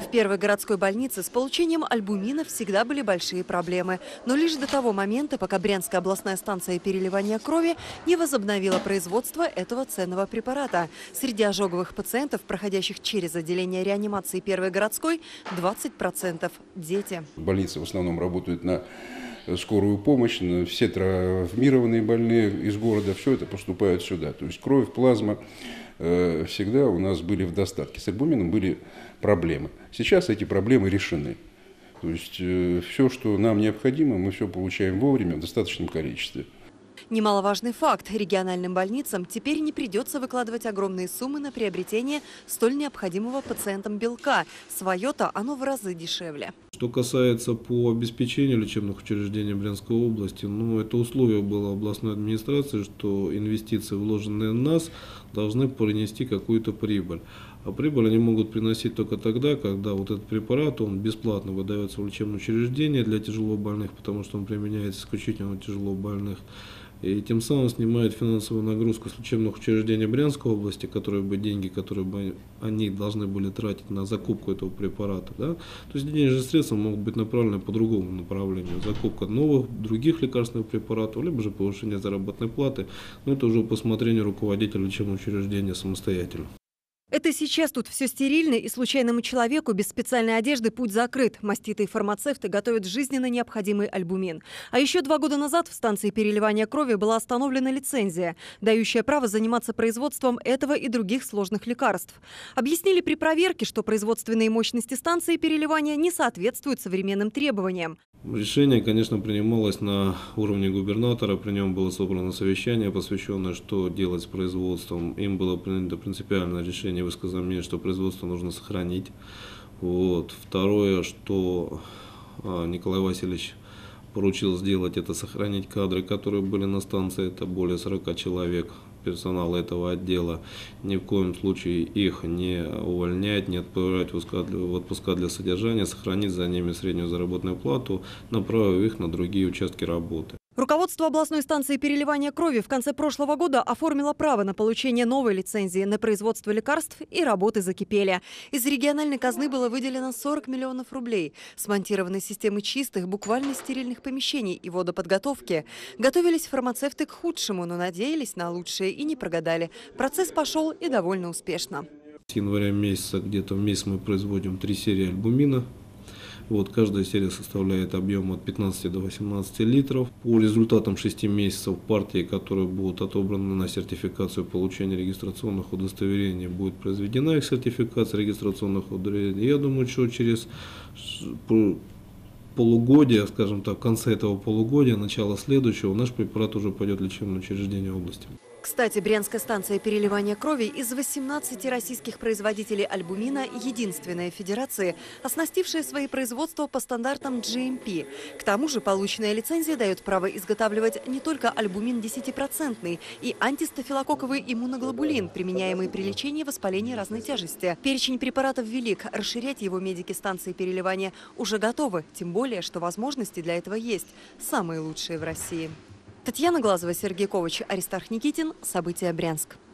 В первой городской больнице с получением альбумина всегда были большие проблемы. Но лишь до того момента, пока Брянская областная станция переливания крови не возобновила производство этого ценного препарата. Среди ожоговых пациентов, проходящих через отделение реанимации первой городской, 20% – дети. Больницы в основном работают на скорую помощь, все травмированные больные из города, все это поступает сюда. То есть кровь, плазма всегда у нас были в достатке. С альбумином были проблемы. Сейчас эти проблемы решены. То есть все, что нам необходимо, мы все получаем вовремя в достаточном количестве. Немаловажный факт. Региональным больницам теперь не придется выкладывать огромные суммы на приобретение столь необходимого пациентам белка. Свое-то оно в разы дешевле. Что касается по обеспечению лечебных учреждений Брянской области, это условие было областной администрации, что инвестиции, вложенные в нас, должны принести какую-то прибыль. А прибыль они могут приносить только тогда, когда вот этот препарат, он бесплатно выдается в лечебное учреждение для тяжелобольных, потому что он применяется исключительно у тяжелобольных. И тем самым снимает финансовую нагрузку с лечебных учреждений Брянской области, деньги, которые бы они должны были тратить на закупку этого препарата. Да? То есть денежные средства могут быть направлены по другому направлению. Закупка новых, других лекарственных препаратов, либо же повышение заработной платы. Но это уже по усмотрению руководителя лечебного учреждения самостоятельно. Это сейчас тут все стерильно, и случайному человеку без специальной одежды путь закрыт. Маститые фармацевты готовят жизненно необходимый альбумин. А еще 2 года назад в станции переливания крови была остановлена лицензия, дающая право заниматься производством этого и других сложных лекарств. Объяснили при проверке, что производственные мощности станции переливания не соответствуют современным требованиям. Решение, конечно, принималось на уровне губернатора. При нем было собрано совещание, посвященное, что делать с производством. Им было принято принципиальное решение, высказано мнение, что производство нужно сохранить. Второе, что Николай Васильевич поручил сделать, это сохранить кадры, которые были на станции. Это более 40 человек персонала этого отдела. Ни в коем случае их не увольнять, не отправлять в отпуска для содержания, сохранить за ними среднюю заработную плату, направив их на другие участки работы. Руководство областной станции переливания крови в конце прошлого года оформило право на получение новой лицензии на производство лекарств, и работы закипели. Из региональной казны было выделено 40 миллионов рублей. Смонтированы системы чистых, буквально стерильных помещений и водоподготовки. Готовились фармацевты к худшему, но надеялись на лучшее и не прогадали. Процесс пошел и довольно успешно. С января месяца, где-то в месяц, мы производим 3 серии альбумина. Каждая серия составляет объем от 15 до 18 литров. По результатам 6 месяцев партии, которые будут отобраны на сертификацию получения регистрационных удостоверений, будет произведена их сертификация регистрационных удостоверений. Я думаю, что через полугодие, скажем так, в конце этого полугодия, начало следующего, наш препарат уже пойдет в лечебное учреждение области. Кстати, Брянская станция переливания крови из 18 российских производителей альбумина единственная в федерации, оснастившая свои производства по стандартам GMP. К тому же полученная лицензия дает право изготавливать не только альбумин 10% и антистафилококковый иммуноглобулин, применяемый при лечении воспаления разной тяжести. Перечень препаратов велик, расширять его медики станции переливания уже готовы, тем более, что возможности для этого есть, самые лучшие в России. Татьяна Глазова, Сергей Ковач, Аристарх Никитин. События, Брянск.